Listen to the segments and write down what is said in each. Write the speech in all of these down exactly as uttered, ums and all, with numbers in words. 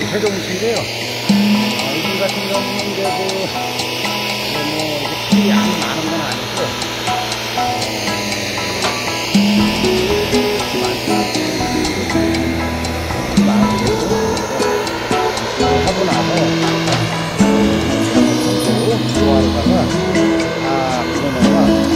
세종시인데요. 아, 여기 같은 경우는 이제 그, 뭐, 이렇게 풀이 양이 많은 건 아니고, 하고 나서, 좋아하다가, 아, 그러다가,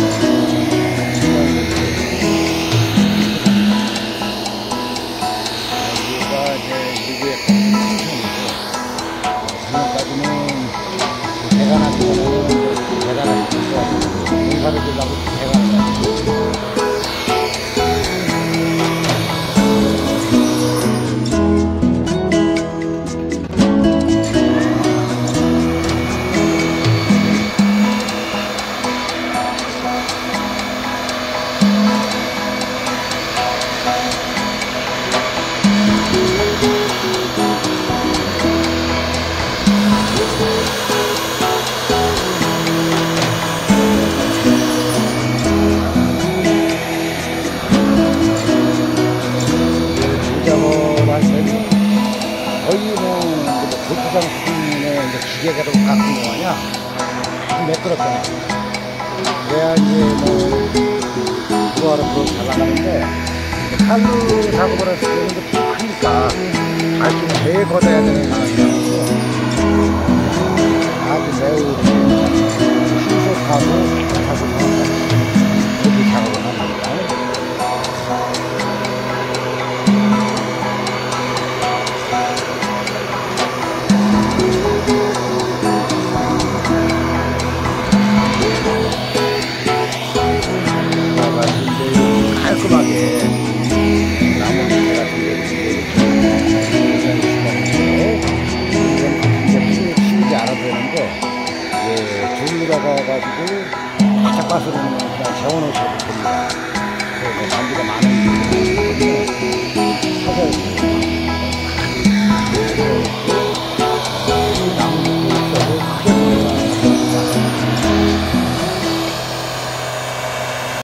여기가 이제 미국의 풍천이고, 작년까지는 배가 나기 전에는 배가 나기 전에 농사를 지려고 배가 나기 거의 뭐, 골프장 수준의 기계가 좀 가끔 뭐하냐? 매끄럽잖아. 그래야 이제 뭐, 그거하러 더 잘 나가는데, 칼로 작업을 할 때는 좀 크니까, 아주 되게 걷어야 되는 상황이라서, 아주 매우 신속하고 자세하고, 그렇게 작업을 합니다. 깔끔하게 나무 밑에 같은 데 이렇게 이제 풀을 치우지 않아도 되는데 예, 줄로 가가지고 바짝 빠스는 그냥 재워놓으셔도 됩니다. 그래서 단지가